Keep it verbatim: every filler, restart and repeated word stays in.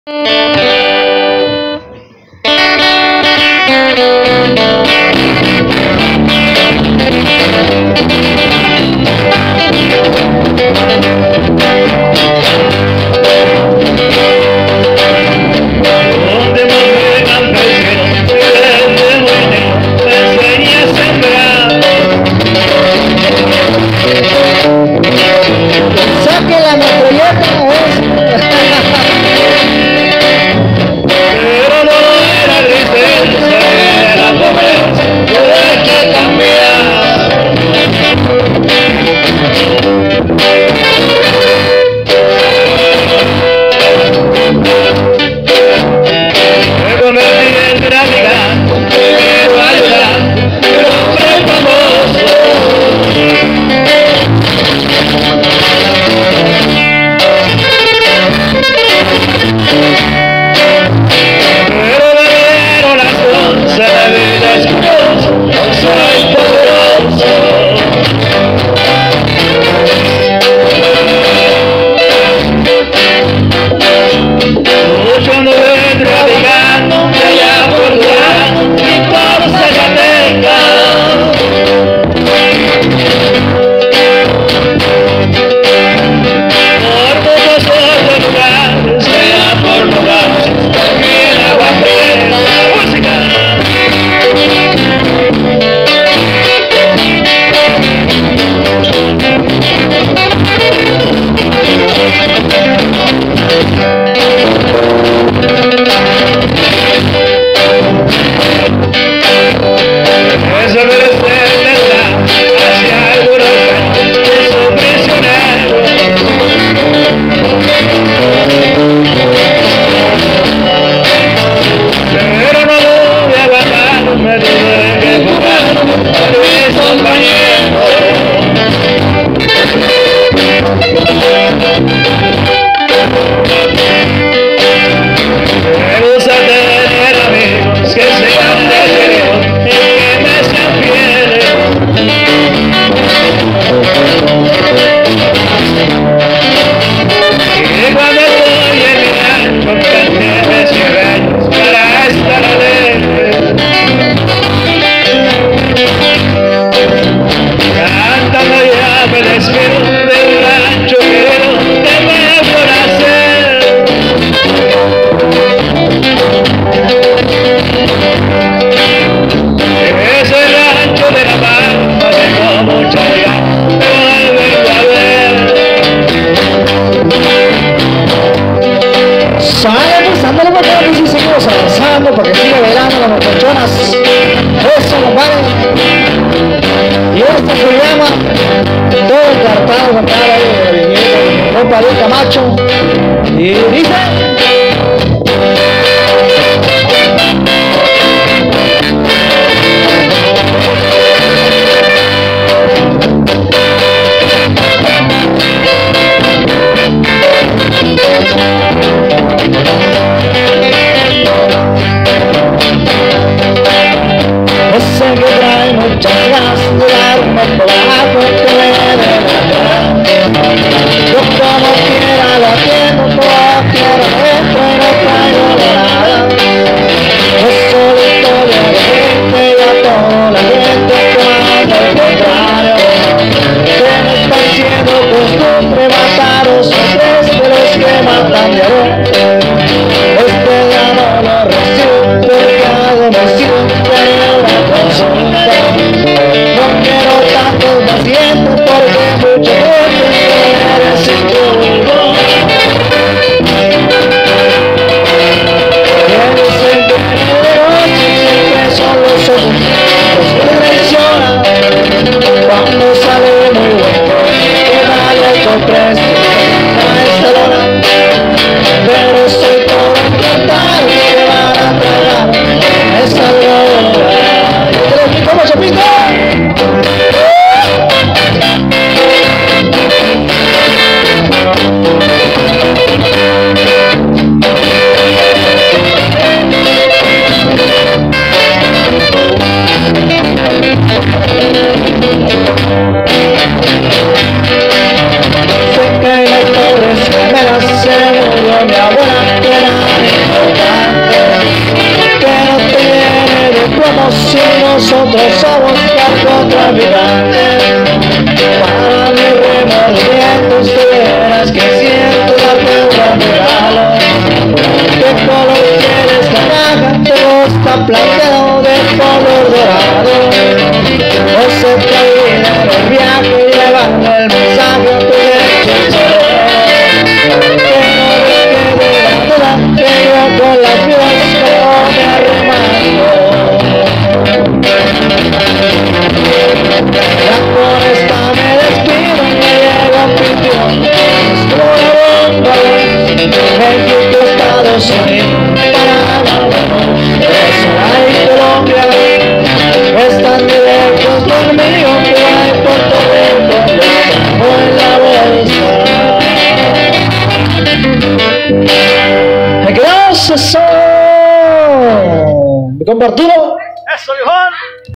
Porque sigue velando las muchachonas. Eso, compadre. Y esto se llama Todo Encartado, compadre, ahí de viñedo, ropa de Camacho. Y dice. Ese que trae muchas ganas de darme por la frontera. Yo como quiera lo atiendo, todo quiero esto y no traigo nada. Es solo historia de gente y a toda la gente que manda al contrario. Que me están siendo costumbre matar a los hombres de los que matan de amor. Este día no lo recibo porque hago emoción. No quiero tantos pacientes porque mucho gente eres sin culpa. Quieres sentirme de noche y siempre son los ojos los que traicionan. Cuando sale muy bueno que nadie comprende a esta lona. Pero soy todo encantado que van a tragar esa droga. ¿Cómo se pinta? Sé que las pobres gemelas se murió mi abuela, que era traficantes. Para mis remordimientos tú verás que siento darte un gran regalo. ¿Qué color quieres, naranja? ¿Te gusta plateado de color dorado? No se te olvide en el viaje llevando el mensaje a tu derecho. Que no me quede la duda que yo con las vidas como me arremando. Ya con esta me despido, me llega un pintión. Estoy a bomba, México, Estados Unidos, Panamá, Venezuela y Colombia. Están de lejos los míos, que hay Puerto Rico, o en la bolsa. ¡Qué gracias son! ¿Me compartieron? ¡Eso, Johan!